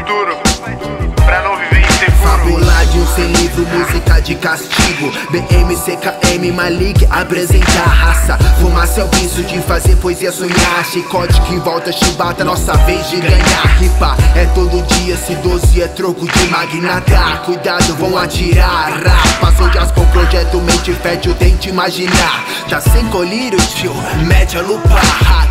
duro pra não viver inseguro. Fabuladinho sem livro, música de castigo. BM, CKM, Malik, apresenta a raça. Fumaça é o vício de fazer poesia sonhar. Chicote que volta, chibata, nossa vez de ganhar. Ripa é todo dia, se 12 é troco de magnata. Cuidado, vão atirar. Passou de as com projeto, mente fértil, tente imaginar. Tá sem colírio, tio, mete a lupa.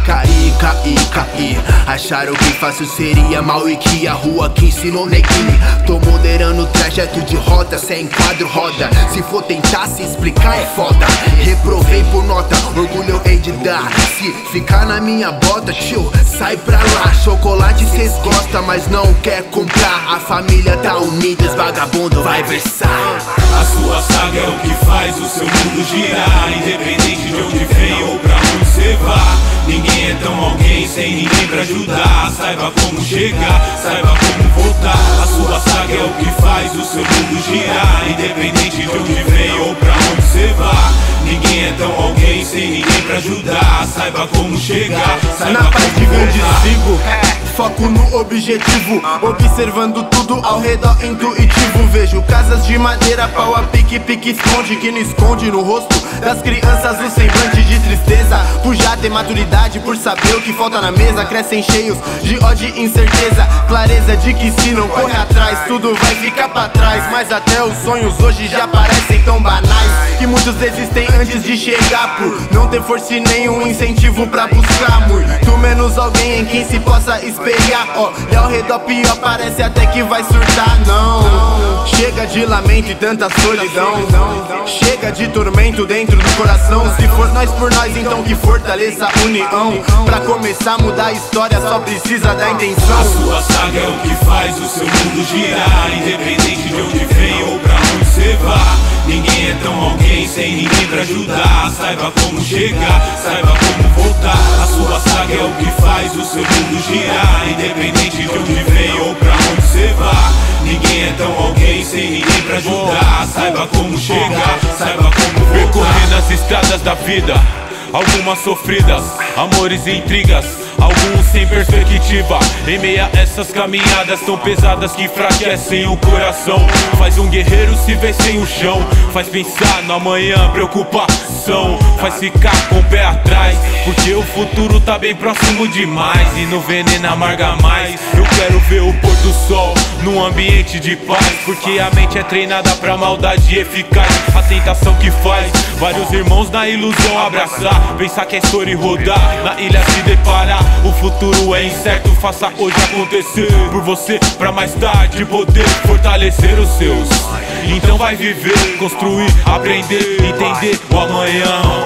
Caí. Acharam que fácil seria mal e que a rua que ensinou neguinho. Tô moderando o trajeto de rota, sem quadro roda. Se for tentar se explicar é foda. Reprovei por nota, orgulho eu hei de dar. Se ficar na minha bota, tio, sai pra lá. Chocolate cês gostam, mas não quer comprar. A família tá unida, esse vagabundo vai versar. A sua saga é o que faz o seu mundo girar. Independente de onde vem ou pra onde você vá. Ninguém é tão alguém sem ninguém pra ajudar. Saiba como chegar, saiba como voltar. A sua saga é o que faz o seu mundo girar. Independente de onde vem ou pra onde você vá. Ninguém é tão alguém sem ninguém pra ajudar. Saiba como chegar, saiba na paz como que grande voltar. sigo, foco no objetivo, observando tudo ao redor intuitivo. Vejo casas de madeira, pau a pique, pique esconde. Que não esconde no rosto das crianças o semblante de tristeza. Por já ter maturidade, por saber o que falta na mesa. Crescem cheios de ódio e incerteza. Clareza de que se não corre atrás, tudo vai ficar pra trás. Mas até os sonhos hoje já parecem tão banais, que muitos desistem antes de chegar, por não ter força e nenhum incentivo pra buscar. Muito menos alguém em quem se possa espelhar. E ao redor pior, parece até que vai surtar. Não, chega de lamento e tanta solidão. Chega de tormento dentro do coração. Se for nós por nós, então que fortaleça a união. Pra começar a mudar a história só precisa da intenção. A sua saga é o que faz o seu mundo girar. Independente de onde vem ou pra onde você vá. Ninguém é tão alguém sem ninguém pra ajudar. Saiba como chegar, saiba como voltar. A sua saga é o que faz o seu mundo girar. Independente de onde vem ou pra onde você vá. Ninguém é tão alguém sem ninguém pra ajudar. Saiba como chegar, saiba como voltar. Percorrendo as estradas da vida, algumas sofridas, amores e intrigas, alguns sem perspectiva. Em meio a essas caminhadas tão pesadas que enfraquecem o coração. Faz um guerreiro se ver sem o chão. Faz pensar no amanhã, preocupação. Faz ficar com o pé atrás, porque o futuro tá bem próximo demais. E no veneno amarga mais. Eu quero ver o pôr do sol num ambiente de paz, porque a mente é treinada pra maldade eficaz. A tentação que faz vários irmãos na ilusão abraçar. Pensar que é história e rodar, na ilha se deparar. O futuro é incerto, faça hoje acontecer. Por você, pra mais tarde poder fortalecer os seus. Então vai viver, construir, aprender, entender o amanhã.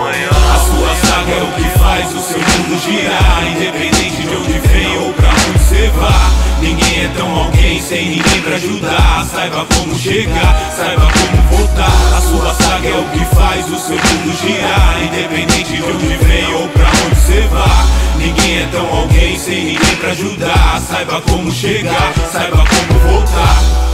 A sua saga é o que faz o seu mundo girar. Independente de onde vem ou pra onde você vá. Ninguém é tão alguém sem ninguém pra ajudar. Saiba como chegar, saiba como voltar. A sua saga é o que faz o seu mundo girar. Independente de onde vem ou pra onde você vá. Ninguém é tão alguém sem ninguém pra ajudar. Saiba como chegar, saiba como voltar.